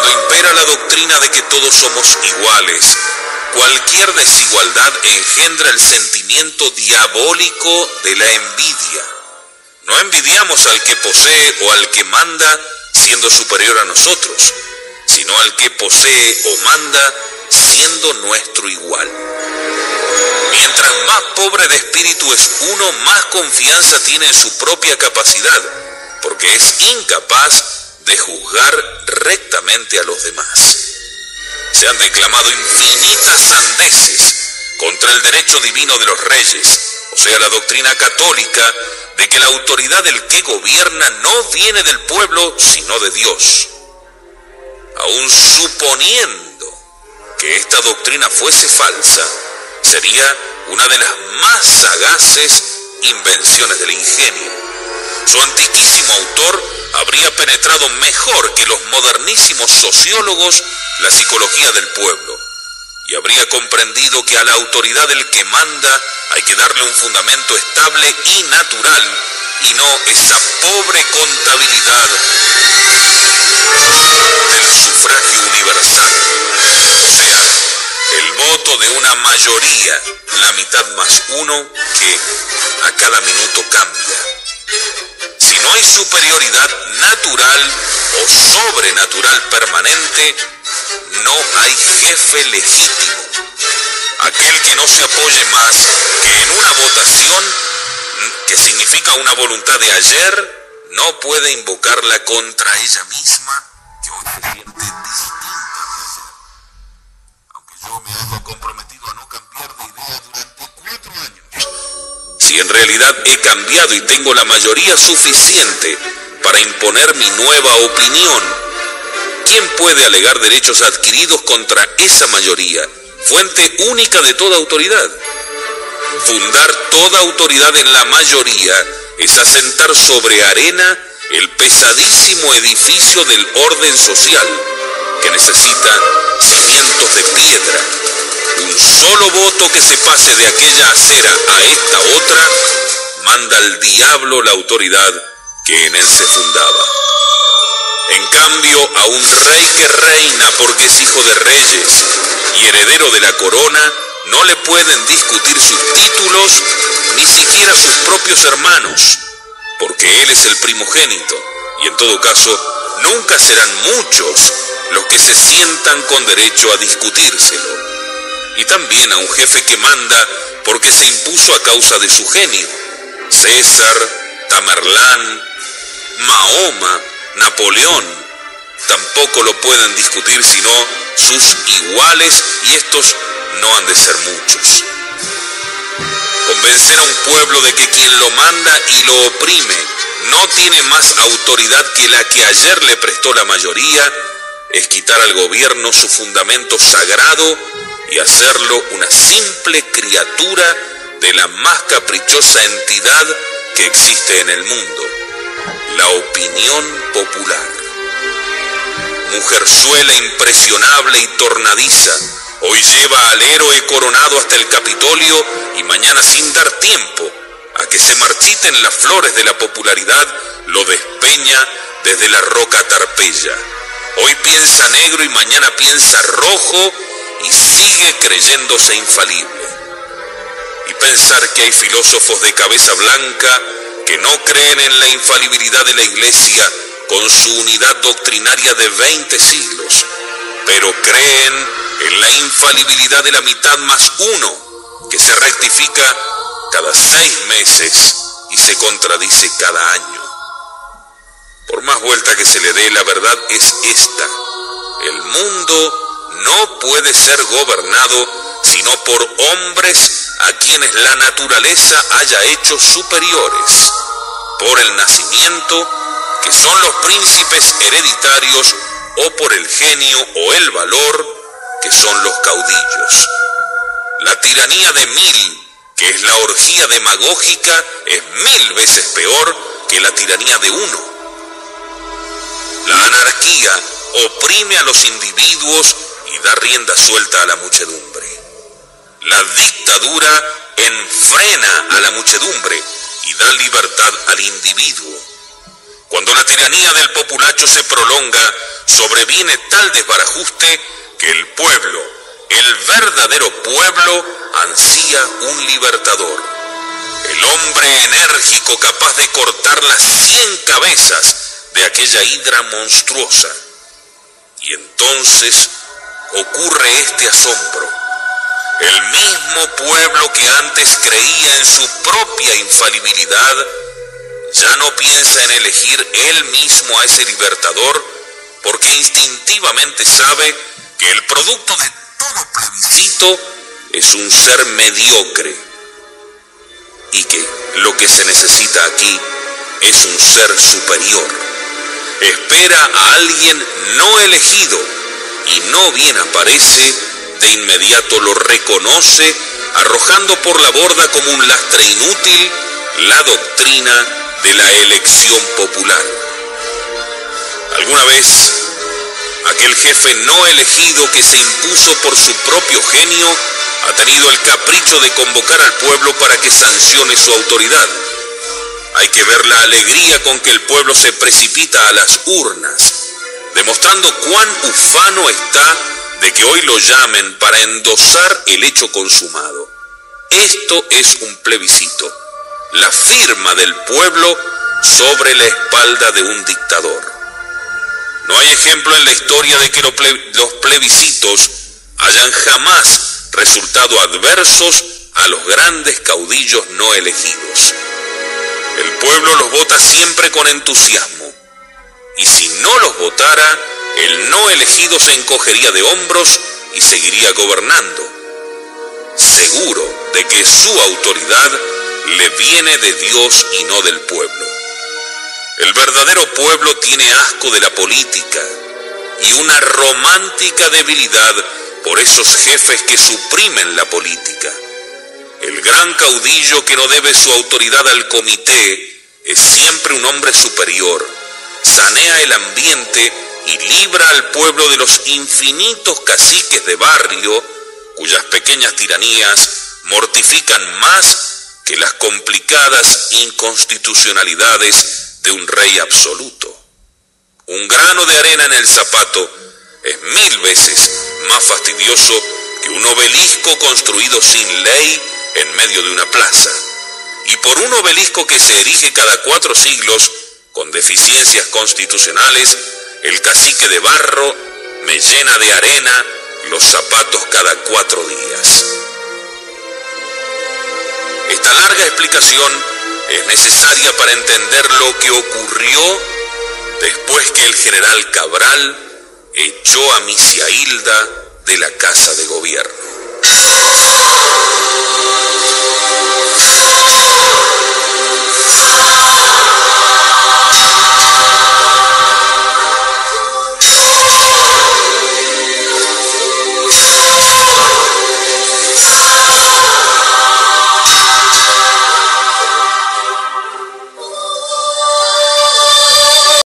impera la doctrina de que todos somos iguales, cualquier desigualdad engendra el sentimiento diabólico de la envidia. No envidiamos al que posee o al que manda siendo superior a nosotros, sino al que posee o manda siendo nuestro igual. Mientras más pobre de espíritu es uno, más confianza tiene en su propia capacidad, porque es incapaz de juzgar rectamente a los demás. Se han declamado infinitas sandeces contra el derecho divino de los reyes, o sea, la doctrina católica de que la autoridad del que gobierna no viene del pueblo, sino de Dios. Aun suponiendo que esta doctrina fuese falsa, sería una de las más sagaces invenciones del ingenio. Su antiquísimo autor habría penetrado mejor que los modernísimos sociólogos la psicología del pueblo, y habría comprendido que a la autoridad del que manda hay que darle un fundamento estable y natural, y no esa pobre contabilidad del sufragio universal, o sea, el voto de una mayoría, la mitad más uno, que a cada minuto cambia. Si no hay superioridad natural o sobrenatural permanente, no hay jefe legítimo. Aquel que no se apoye más que en una votación, que significa una voluntad de ayer, no puede invocarla contra ella misma, que hoy se siente distinta de ayer. Aunque yo me haya comprometido a no cambiar de idea durante 4 años. Si en realidad he cambiado y tengo la mayoría suficiente para imponer mi nueva opinión, ¿quién puede alegar derechos adquiridos contra esa mayoría, fuente única de toda autoridad? Fundar toda autoridad en la mayoría es asentar sobre arena el pesadísimo edificio del orden social, que necesita cimientos de piedra. Un solo voto que se pase de aquella acera a esta otra, manda al diablo la autoridad que en él se fundaba. En cambio, a un rey que reina porque es hijo de reyes y heredero de la corona, no le pueden discutir sus títulos, ni siquiera sus propios hermanos, porque él es el primogénito, y en todo caso, nunca serán muchos los que se sientan con derecho a discutírselo. Y también a un jefe que manda porque se impuso a causa de su genio. César, Tamerlán, Mahoma, Napoleón, tampoco lo pueden discutir sino sus iguales, y estos no han de ser muchos. Convencer a un pueblo de que quien lo manda y lo oprime no tiene más autoridad que la que ayer le prestó la mayoría, es quitar al gobierno su fundamento sagrado y hacerlo una simple criatura de la más caprichosa entidad que existe en el mundo, la opinión popular. Mujerzuela impresionable y tornadiza, hoy lleva al héroe coronado hasta el Capitolio y mañana, sin dar tiempo a que se marchiten las flores de la popularidad, lo despeña desde la roca Tarpeya. Hoy piensa negro y mañana piensa rojo y sigue creyéndose infalible. Y pensar que hay filósofos de cabeza blanca que no creen en la infalibilidad de la Iglesia con su unidad doctrinaria de 20 siglos, pero creen en la infalibilidad de la mitad más uno, que se rectifica cada 6 meses y se contradice cada año. Por más vuelta que se le dé, la verdad es esta: el mundo no puede ser gobernado sino por hombres a quienes la naturaleza haya hecho superiores, por el nacimiento, que son los príncipes hereditarios, o por el genio o el valor, que son los caudillos. La tiranía de 1000, que es la orgía demagógica, es 1000 veces peor que la tiranía de 1. La anarquía oprime a los individuos y da rienda suelta a la muchedumbre. La dictadura enfrena a la muchedumbre y da libertad al individuo. Cuando la tiranía del populacho se prolonga, sobreviene tal desbarajuste que el pueblo, el verdadero pueblo, ansía un libertador. El hombre enérgico capaz de cortar las 100 cabezas de aquella hidra monstruosa. Y entonces ocurre este asombro. El mismo pueblo que antes creía en su propia infalibilidad, ya no piensa en elegir él mismo a ese libertador, porque instintivamente sabe que el producto de todo plebiscito es un ser mediocre, y que lo que se necesita aquí es un ser superior. Espera a alguien no elegido, y no bien aparece, de inmediato lo reconoce, arrojando por la borda como un lastre inútil la doctrina de la elección popular. Alguna vez, aquel jefe no elegido que se impuso por su propio genio ha tenido el capricho de convocar al pueblo para que sancione su autoridad. Hay que ver la alegría con que el pueblo se precipita a las urnas, demostrando cuán ufano está de que hoy lo llamen para endosar el hecho consumado. Esto es un plebiscito, la firma del pueblo sobre la espalda de un dictador. No hay ejemplo en la historia de que los plebiscitos hayan jamás resultado adversos a los grandes caudillos no elegidos. El pueblo los vota siempre con entusiasmo, y si no los votara, el no elegido se encogería de hombros y seguiría gobernando, seguro de que su autoridad le viene de Dios y no del pueblo. El verdadero pueblo tiene asco de la política y una romántica debilidad por esos jefes que suprimen la política. El gran caudillo que no debe su autoridad al comité es siempre un hombre superior, sanea el ambiente y libra al pueblo de los infinitos caciques de barrio cuyas pequeñas tiranías mortifican más que las complicadas inconstitucionalidades de un rey absoluto. Un grano de arena en el zapato es 1000 veces más fastidioso que un obelisco construido sin ley en medio de una plaza. Y por un obelisco que se erige cada 4 siglos con deficiencias constitucionales, el cacique de barro me llena de arena los zapatos cada 4 días. Esta larga explicación es necesaria para entender lo que ocurrió después que el general Cabral echó a Misia Hilda de la Casa de Gobierno.